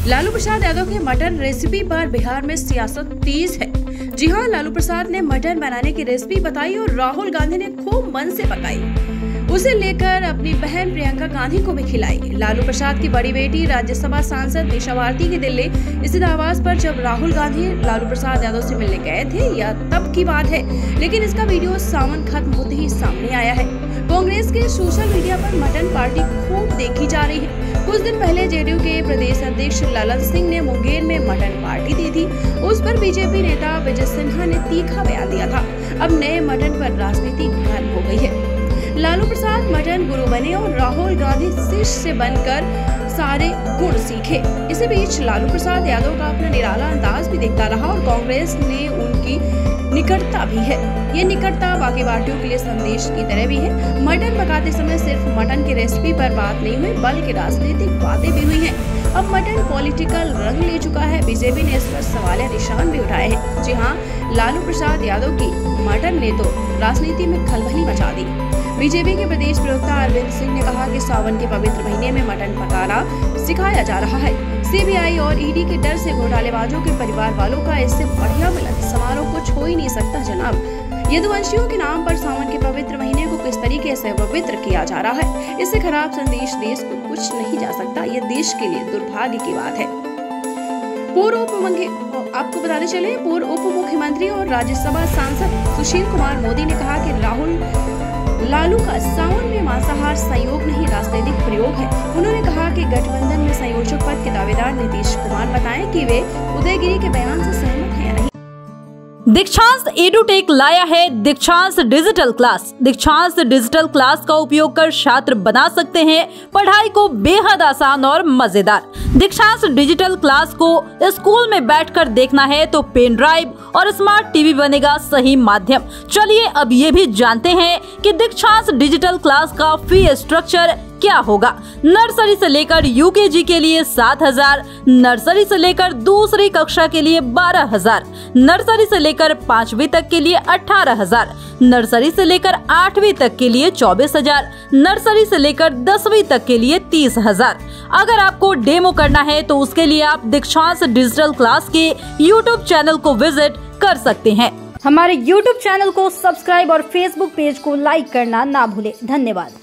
लालू प्रसाद यादव के mutton recipe पर बिहार में सियासत तेज है। जी हां, लालू प्रसाद ने मटन बनाने की रेसिपी बताई और राहुल गांधी ने खूब मन से पकाई। उसे लेकर अपनी बहन प्रियंका गांधी को भी खिलाई। लालू प्रसाद की बड़ी बेटी राज्यसभा सांसद निशा भारती की दिल्ली स्थित आवास पर जब राहुल गांधी लालू प्रसाद यादव से मिलने गए थे, यह तब की बात है, लेकिन इसका वीडियो सावन खत्म होते ही सामने आया है। कांग्रेस के सोशल मीडिया पर मटन पार्टी खूब देखी जा रही है। कुछ दिन पहले जेडीयू के प्रदेश अध्यक्ष ललन सिंह ने मुंगेर में मटन पार्टी दी थी। उस पर बीजेपी नेता विजय सिन्हा ने तीखा बयान दिया था। अब नए मटन पर राजनीति गर्म हो गई है। लालू प्रसाद मटन गुरु बने और राहुल गांधी शिष्य से बनकर सारे गुण सीखे। इसी बीच लालू प्रसाद यादव का अपना निराला अंदाज भी दिखता रहा और कांग्रेस ने उनकी निकटता भी है। ये निकटता बाकी पार्टियों के लिए संदेश की तरह भी है। मटन पकाते समय सिर्फ मटन की रेसिपी पर बात नहीं हुई, बल्कि राजनीतिक बातें भी हुई हैं। अब मटन पॉलिटिकल रंग ले चुका है। बीजेपी ने इस पर सवालिया निशान भी उठाए हैं। जी हाँ, लालू प्रसाद यादव की मटन ने तो राजनीति में खलबली मचा दी। बीजेपी के प्रदेश प्रवक्ता अरविंद सिंह ने कहा कि सावन के पवित्र महीने में मटन पकाना सिखाया जा रहा है। सीबीआई और ईडी के डर से घोटालेबाजों के परिवार वालों का इससे बढ़िया मिलन समारोह कुछ हो ही नहीं सकता जनाब। यदुवंशियों के नाम पर सावन के पवित्र महीने को किस तरीके से पवित्र किया जा रहा है, इससे खराब संदेश देश को कुछ नहीं जा सकता। ये देश के लिए दुर्भाग्य की बात है। आपको बताते चले, पूर्व उप मुख्यमंत्री और राज्यसभा सांसद सुशील कुमार मोदी ने कहा कि लालू का सावन में मांसाहार संयोग नहीं, राजनीतिक प्रयोग है। उन्होंने कहा कि गठबंधन में संयोजक पद के दावेदार नीतीश कुमार बताएं कि वे उदयगिरी के बयान से सहमत हैं या नहीं। दीक्षांत एडुटेक लाया है Dikshant digital class. Dikshant digital class का उपयोग कर छात्र बना सकते हैं पढ़ाई को बेहद आसान और मजेदार। दीक्षांत डिजिटल क्लास को स्कूल में बैठकर देखना है तो पेन ड्राइव और स्मार्ट टीवी बनेगा सही माध्यम। चलिए अब ये भी जानते हैं कि दीक्षांत डिजिटल क्लास का फी स्ट्रक्चर क्या होगा। नर्सरी से लेकर यूकेजी के लिए 7,000, नर्सरी से लेकर दूसरी कक्षा के लिए 12,000, नर्सरी से लेकर 5वीं तक के लिए 18,000, नर्सरी से लेकर 8वीं तक के लिए 24,000, नर्सरी से लेकर 10वीं तक के लिए 30,000। अगर आपको डेमो करना है तो उसके लिए आप दीक्षांत डिजिटल क्लास के YouTube चैनल को विजिट कर सकते हैं। हमारे YouTube चैनल को सब्सक्राइब और Facebook पेज को लाइक करना ना भूले। धन्यवाद।